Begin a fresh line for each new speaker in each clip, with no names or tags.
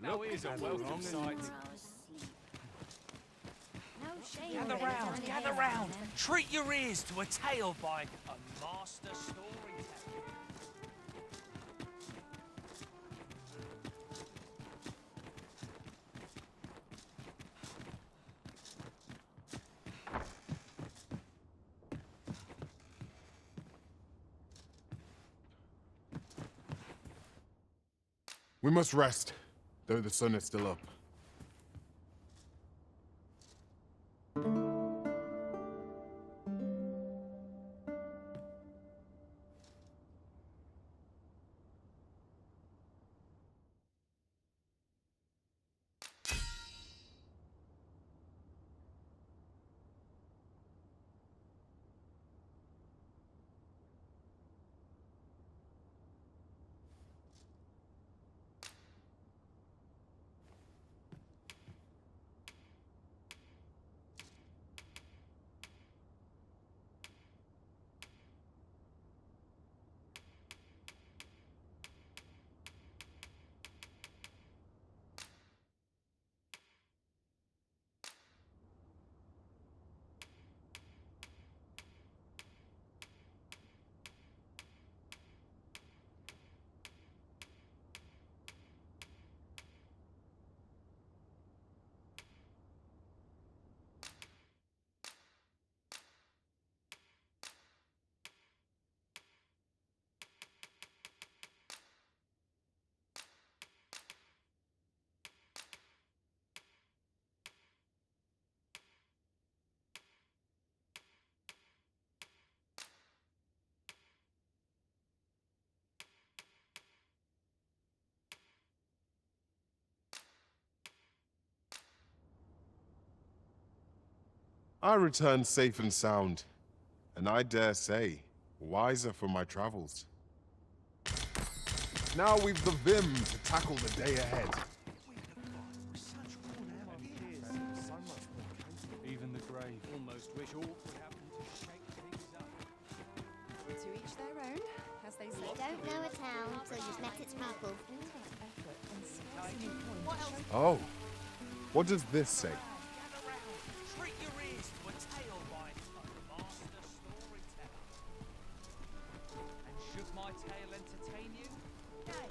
Now here's a welcome sight.
Gather round. Treat your ears to a tale by a master storyteller.
We must rest, though the sun is still up. I returned safe and sound, and I dare say, wiser for my travels. Now we've the vim to tackle the day ahead.
Even the grave almost wish all would happen to shake things up.
To each their own, as they say.
You don't know a town till you've met its people.
Oh, what does this say?
Treat your ears to a tale by a master storyteller. And should my tale entertain you? Nay.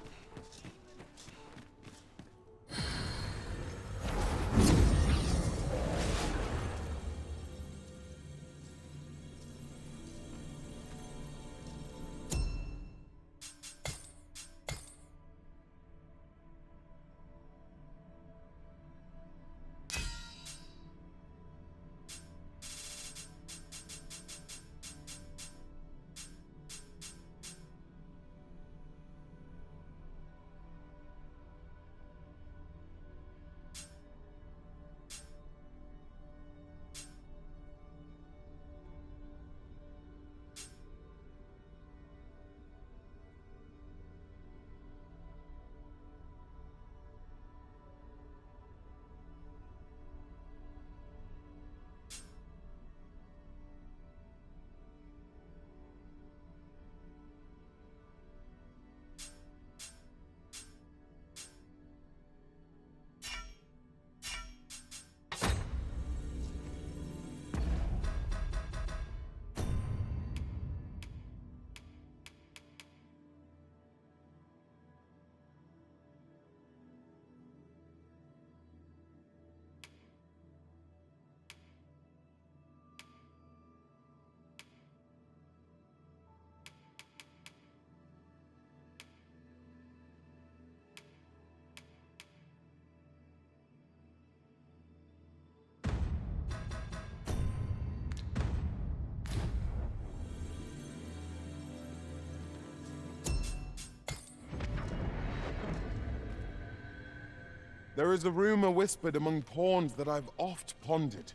There is a rumor whispered among pawns that I've oft pondered.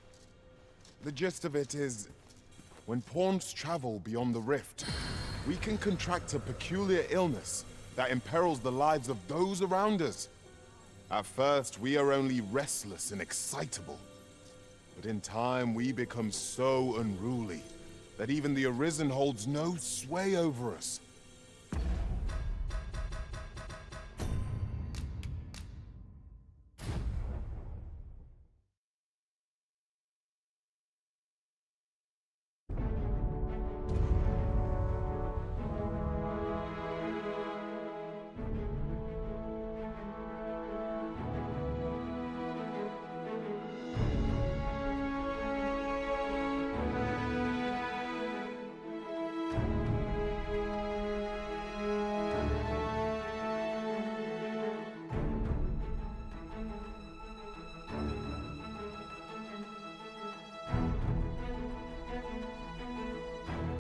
The gist of it is, when pawns travel beyond the rift, we can contract a peculiar illness that imperils the lives of those around us. At first, we are only restless and excitable. But in time, we become so unruly that even the Arisen holds no sway over us.